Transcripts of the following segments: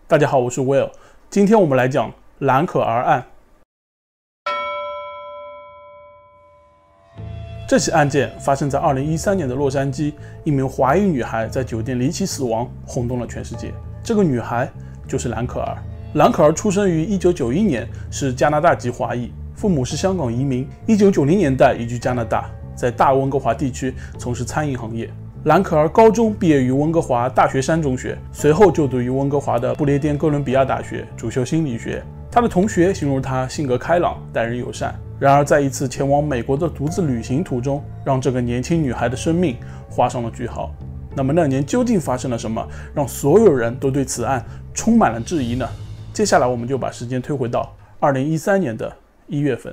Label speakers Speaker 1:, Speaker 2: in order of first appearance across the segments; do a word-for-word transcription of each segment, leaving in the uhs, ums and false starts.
Speaker 1: 大家好，我是 Will， 今天我们来讲兰可儿案。这起案件发生在二零一三年的洛杉矶，一名华裔女孩在酒店离奇死亡，轰动了全世界。这个女孩就是兰可儿。兰可儿出生于一九九一年，是加拿大籍华裔，父母是香港移民。一九九零年代移居加拿大，在大温哥华地区从事餐饮行业。兰可儿高中毕业于温哥华大学山中学，随后就读于温哥华的不列颠哥伦比亚大学，主修心理学。她的同学形容她性格开朗，待人友善。然而，在一次前往美国的独自旅行途中，让这个年轻女孩的生命画上了句号。那么那年究竟发生了什么，让所有人都对此案充满了质疑呢？接下来我们就把时间推回到二零一三年的一月份。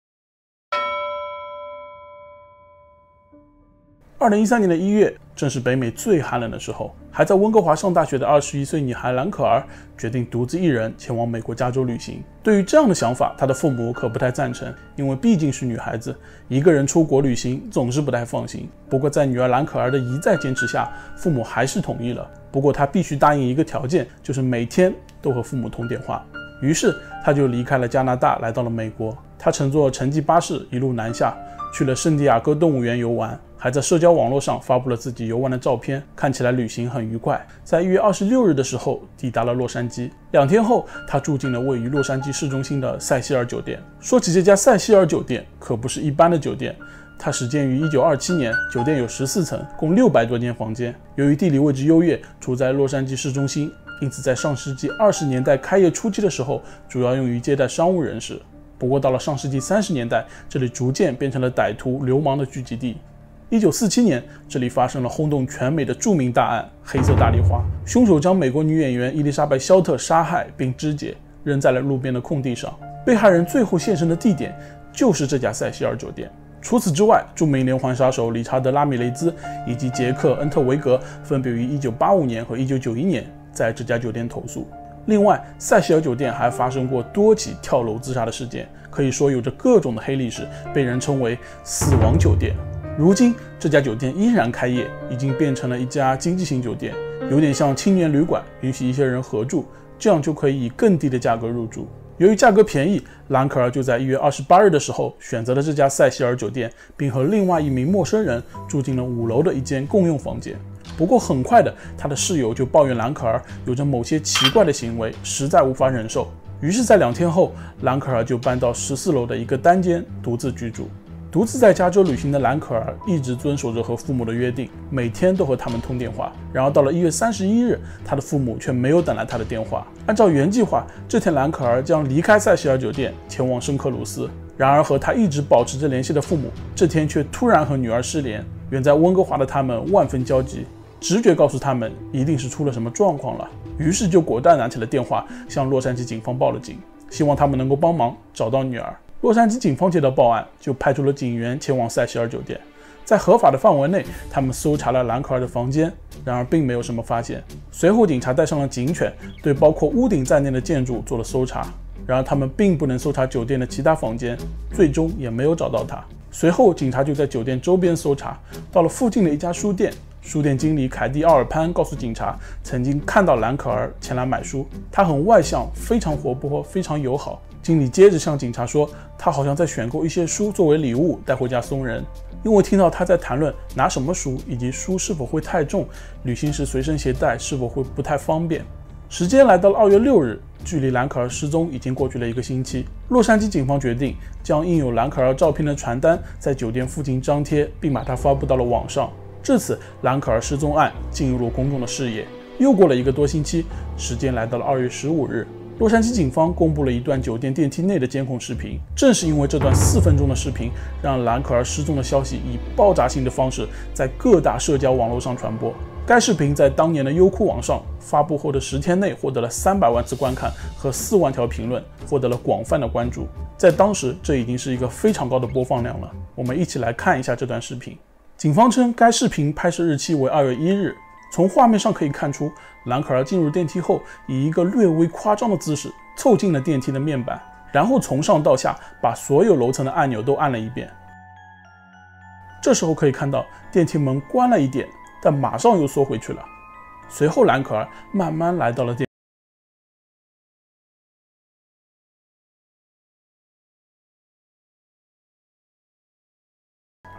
Speaker 1: 二零一三年的一月，正是北美最寒冷的时候。还在温哥华上大学的二十一岁女孩兰可儿决定独自一人前往美国加州旅行。对于这样的想法，她的父母可不太赞成，因为毕竟是女孩子，一个人出国旅行总是不太放心。不过在女儿兰可儿的一再坚持下，父母还是同意了。不过她必须答应一个条件，就是每天都和父母通电话。于是她就离开了加拿大，来到了美国。她乘坐城际巴士一路南下，去了圣地亚哥动物园游玩，还在社交网络上发布了自己游玩的照片，看起来旅行很愉快。在一月二十六日的时候抵达了洛杉矶，两天后他住进了位于洛杉矶市中心的塞西尔酒店。说起这家塞西尔酒店，可不是一般的酒店，它始建于一九二七年，酒店有十四层，共六百多间房间。由于地理位置优越，处在洛杉矶市中心，因此在上世纪二十年代开业初期的时候，主要用于接待商务人士。不过到了上世纪三十年代，这里逐渐变成了歹徒流氓的聚集地。一九四七年，这里发生了轰动全美的著名大案——黑色大丽花。凶手将美国女演员伊丽莎白·肖特杀害并肢解，扔在了路边的空地上。被害人最后现身的地点就是这家塞西尔酒店。除此之外，著名连环杀手理查德·拉米雷兹以及杰克·恩特维格分别于一九八五年和一九九一年在这家酒店投诉。另外，塞西尔酒店还发生过多起跳楼自杀的事件，可以说有着各种的黑历史，被人称为“死亡酒店”。如今，这家酒店依然开业，已经变成了一家经济型酒店，有点像青年旅馆，允许一些人合住，这样就可以以更低的价格入住。由于价格便宜，兰可儿就在一月二十八日的时候选择了这家塞西尔酒店，并和另外一名陌生人住进了五楼的一间共用房间。不过很快的，他的室友就抱怨兰可儿有着某些奇怪的行为，实在无法忍受。于是，在两天后，兰可儿就搬到十四楼的一个单间独自居住。独自在加州旅行的兰可儿一直遵守着和父母的约定，每天都和他们通电话。然而到了一月三十一日，他的父母却没有等来他的电话。按照原计划，这天兰可儿将离开塞西尔酒店，前往圣克鲁斯。然而和他一直保持着联系的父母，这天却突然和女儿失联。远在温哥华的他们万分焦急，直觉告诉他们一定是出了什么状况了，于是就果断拿起了电话，向洛杉矶警方报了警，希望他们能够帮忙找到女儿。洛杉矶警方接到报案，就派出了警员前往塞西尔酒店。在合法的范围内，他们搜查了兰可儿的房间，然而并没有什么发现。随后，警察带上了警犬，对包括屋顶在内的建筑做了搜查。然而，他们并不能搜查酒店的其他房间，最终也没有找到他。随后，警察就在酒店周边搜查，到了附近的一家书店。书店经理凯蒂·奥尔潘告诉警察，曾经看到兰可儿前来买书，她很外向，非常活泼，非常友好。经理接着向警察说，他好像在选购一些书作为礼物带回家送人，因为听到他在谈论拿什么书以及书是否会太重，旅行时随身携带是否会不太方便。时间来到了二月六日，距离兰可儿失踪已经过去了一个星期。洛杉矶警方决定将印有兰可儿照片的传单在酒店附近张贴，并把它发布到了网上。至此，兰可儿失踪案进入了公众的视野。又过了一个多星期，时间来到了二月十五日，洛杉矶警方公布了一段酒店电梯内的监控视频。正是因为这段四分钟的视频，让兰可儿失踪的消息以爆炸性的方式在各大社交网络上传播。该视频在当年的优酷网上发布后的十天内获得了三百万次观看和四万条评论，获得了广泛的关注。在当时，这已经是一个非常高的播放量了。我们一起来看一下这段视频。警方称，该视频拍摄日期为二月一日。从画面上可以看出，兰可儿进入电梯后，以一个略微夸张的姿势凑近了电梯的面板，然后从上到下把所有楼层的按钮都按了一遍。这时候可以看到电梯门关了一点，但马上又缩回去了。随后，兰可儿慢慢来到了电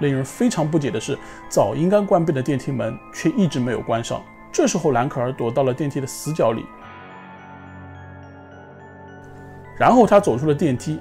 Speaker 1: 令人非常不解的是，早应该关闭的电梯门却一直没有关上。这时候兰可儿躲到了电梯的死角里，然后他走出了电梯。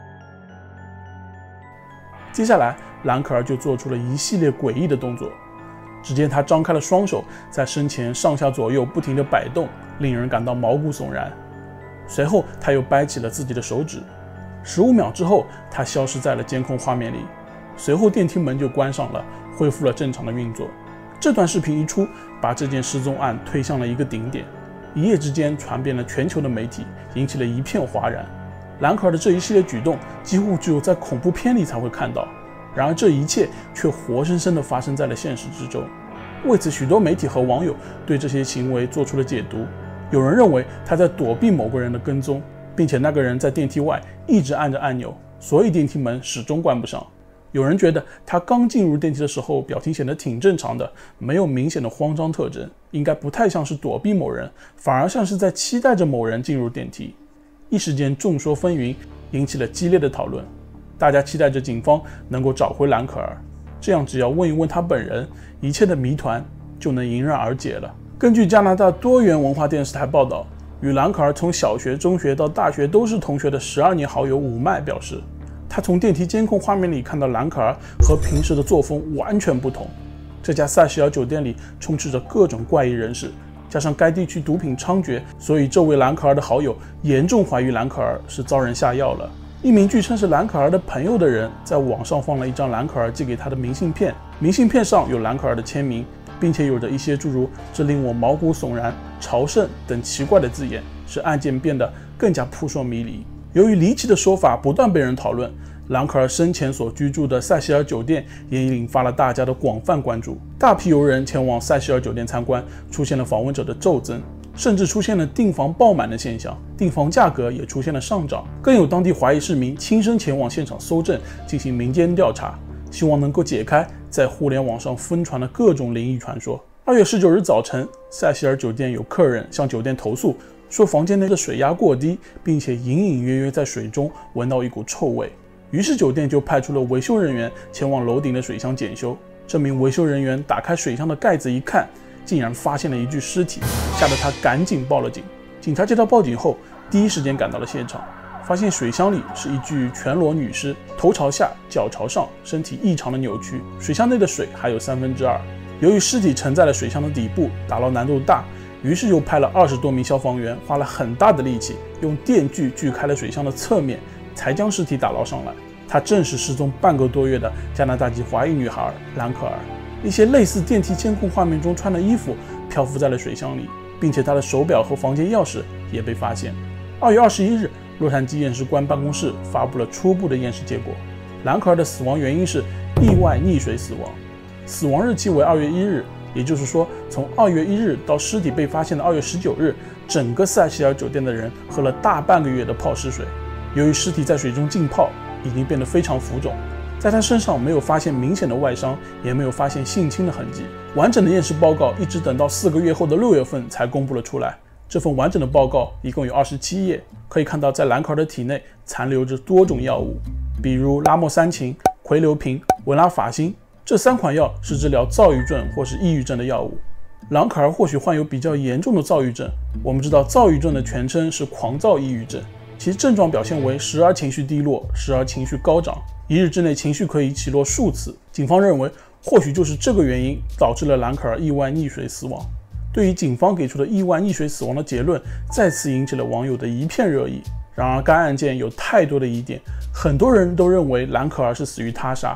Speaker 1: 接下来兰可儿就做出了一系列诡异的动作。只见他张开了双手，在身前上下左右不停地摆动，令人感到毛骨悚然。随后他又掰起了自己的手指，十五秒之后他消失在了监控画面里。随后电梯门就关上了，恢复了正常的运作。这段视频一出，把这件失踪案推向了一个顶点，一夜之间传遍了全球的媒体，引起了一片哗然。兰可儿的这一系列举动几乎只有在恐怖片里才会看到，然而这一切却活生生地发生在了现实之中。为此，许多媒体和网友对这些行为做出了解读。有人认为他在躲避某个人的跟踪，并且那个人在电梯外一直按着按钮，所以电梯门始终关不上。有人觉得他刚进入电梯的时候表情显得挺正常的，没有明显的慌张特征，应该不太像是躲避某人，反而像是在期待着某人进入电梯。一时间众说纷纭，引起了激烈的讨论。大家期待着警方能够找回兰可儿，这样只要问一问他本人，一切的谜团就能迎刃而解了。根据加拿大多元文化电视台报道，与兰可儿从小学、中学到大学都是同学的十二年好友武麦表示，他从电梯监控画面里看到兰可儿和平时的作风完全不同。这家塞西尔酒店里充斥着各种怪异人士，加上该地区毒品猖獗，所以这位兰可儿的好友严重怀疑兰可儿是遭人下药了。一名据称是兰可儿的朋友的人在网上放了一张兰可儿寄给他的明信片，明信片上有兰可儿的签名，并且有着一些诸如“这令我毛骨悚然”、“朝圣”等奇怪的字眼，使案件变得更加扑朔迷离。由于离奇的说法不断被人讨论，兰可儿生前所居住的塞西尔酒店也引发了大家的广泛关注。大批游人前往塞西尔酒店参观，出现了访问者的骤增，甚至出现了订房爆满的现象，订房价格也出现了上涨。更有当地华裔市民亲身前往现场搜证，进行民间调查，希望能够解开在互联网上疯传的各种灵异传说。二月十九日早晨，塞西尔酒店有客人向酒店投诉，说房间内的水压过低，并且隐隐约约在水中闻到一股臭味。于是酒店就派出了维修人员前往楼顶的水箱检修。这名维修人员打开水箱的盖子一看，竟然发现了一具尸体，吓得他赶紧报了警。警察接到报警后，第一时间赶到了现场，发现水箱里是一具全裸女尸，头朝下，脚朝上，身体异常的扭曲，水箱内的水还有三分之二。由于尸体沉在了水箱的底部，打捞难度大，于是又派了二十多名消防员，花了很大的力气，用电锯锯开了水箱的侧面，才将尸体打捞上来。她正是失踪半个多月的加拿大籍华裔女孩兰可儿。一些类似电梯监控画面中穿的衣服漂浮在了水箱里，并且她的手表和房间钥匙也被发现。二月二十一日，洛杉矶验尸官办公室发布了初步的验尸结果，兰可儿的死亡原因是意外溺水死亡，死亡日期为二月一日，也就是说，从二月一日到尸体被发现的二月十九日，整个塞西尔酒店的人喝了大半个月的泡尸水。由于尸体在水中浸泡，已经变得非常浮肿，在他身上没有发现明显的外伤，也没有发现性侵的痕迹。完整的验尸报告一直等到四个月后的六月份才公布了出来。这份完整的报告一共有二十七页，可以看到在兰可儿的体内残留着多种药物，比如拉莫三嗪、喹硫平、维拉法辛。这三款药是治疗躁郁症或是抑郁症的药物。兰可儿或许患有比较严重的躁郁症，我们知道躁郁症的全称是狂躁抑郁症，其症状表现为时而情绪低落，时而情绪高涨，一日之内情绪可以起落数次。警方认为，或许就是这个原因导致了兰可儿意外溺水死亡。对于警方给出的意外溺水死亡的结论，再次引起了网友的一片热议。然而，该案件有太多的疑点，很多人都认为兰可儿是死于他杀。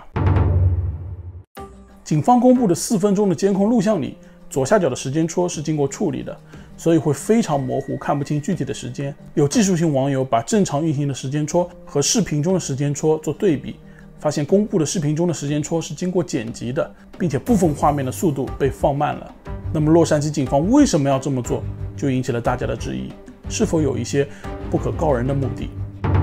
Speaker 1: 警方公布的四分钟的监控录像里，左下角的时间戳是经过处理的，所以会非常模糊，看不清具体的时间。有技术性网友把正常运行的时间戳和视频中的时间戳做对比，发现公布的视频中的时间戳是经过剪辑的，并且部分画面的速度被放慢了。那么洛杉矶警方为什么要这么做，就引起了大家的质疑，是否有一些不可告人的目的？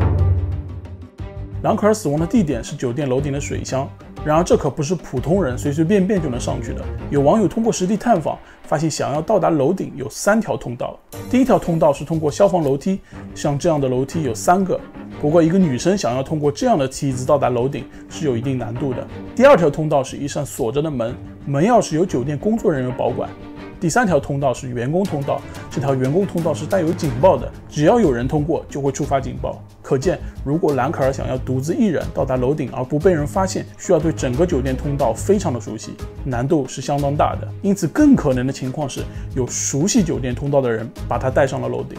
Speaker 1: 兰可儿死亡的地点是酒店楼顶的水箱，然而这可不是普通人随随便便就能上去的。有网友通过实地探访，发现想要到达楼顶有三条通道。第一条通道是通过消防楼梯，像这样的楼梯有三个， 不过，一个女生想要通过这样的梯子到达楼顶是有一定难度的。第二条通道是一扇锁着的门，门钥匙由酒店工作人员保管。第三条通道是员工通道，这条员工通道是带有警报的，只要有人通过就会触发警报。可见，如果兰可儿想要独自一人到达楼顶而不被人发现，需要对整个酒店通道非常的熟悉，难度是相当大的。因此，更可能的情况是有熟悉酒店通道的人把她带上了楼顶。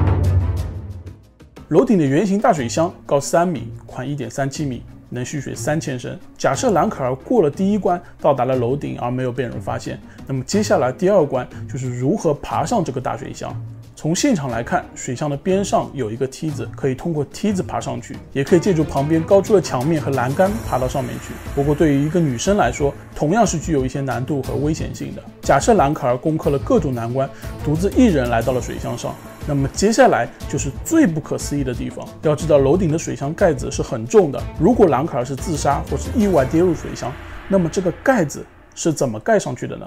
Speaker 1: 楼顶的圆形大水箱高三米，宽 一点三七米，能蓄水三千升。假设兰可儿过了第一关，到达了楼顶而没有被人发现，那么接下来第二关就是如何爬上这个大水箱。从现场来看，水箱的边上有一个梯子，可以通过梯子爬上去，也可以借助旁边高出的墙面和栏杆爬到上面去。不过对于一个女生来说，同样是具有一些难度和危险性的。假设兰可儿攻克了各种难关，独自一人来到了水箱上，那么接下来就是最不可思议的地方。要知道，楼顶的水箱盖子是很重的，如果兰可儿是自杀或是意外跌入水箱，那么这个盖子是怎么盖上去的呢？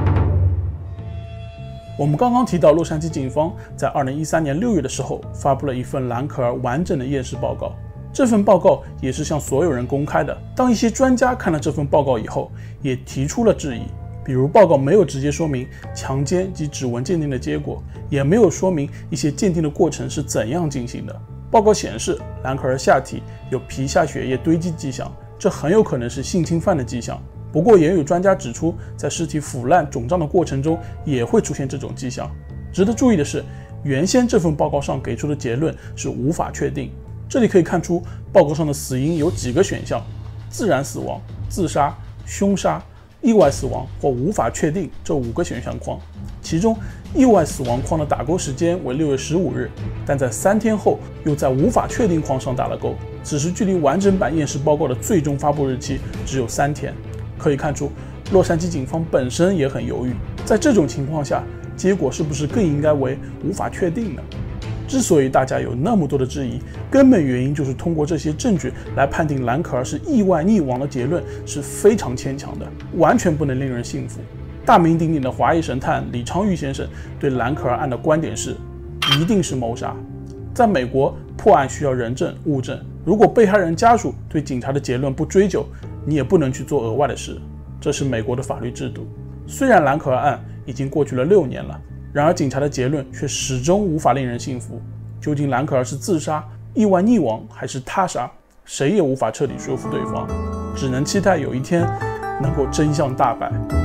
Speaker 1: 我们刚刚提到，洛杉矶警方在二零一三年六月的时候发布了一份兰可儿完整的验尸报告。这份报告也是向所有人公开的。当一些专家看了这份报告以后，也提出了质疑，比如报告没有直接说明强奸及指纹鉴定的结果，也没有说明一些鉴定的过程是怎样进行的。报告显示，兰可儿下体有皮下血液堆积迹象，这很有可能是性侵犯的迹象。不过，也有专家指出，在尸体腐烂肿胀的过程中也会出现这种迹象。值得注意的是，原先这份报告上给出的结论是无法确定。这里可以看出，报告上的死因有几个选项：自然死亡、自杀、凶杀、意外死亡或无法确定这五个选项框。其中，意外死亡框的打勾时间为六月十五日，但在三天后又在无法确定框上打了勾。此时距离完整版验尸报告的最终发布日期只有三天。可以看出，洛杉矶警方本身也很犹豫。在这种情况下，结果是不是更应该为无法确定呢？之所以大家有那么多的质疑，根本原因就是通过这些证据来判定兰可儿是意外溺亡的结论是非常牵强的，完全不能令人信服。大名鼎鼎的华裔神探李昌钰先生对兰可儿案的观点是，一定是谋杀。在美国，破案需要人证物证，如果被害人家属对警察的结论不追究，你也不能去做额外的事，这是美国的法律制度。虽然兰可儿案已经过去了六年了，然而警察的结论却始终无法令人信服。究竟兰可儿是自杀、意外溺亡还是他杀，谁也无法彻底说服对方，只能期待有一天能够真相大白。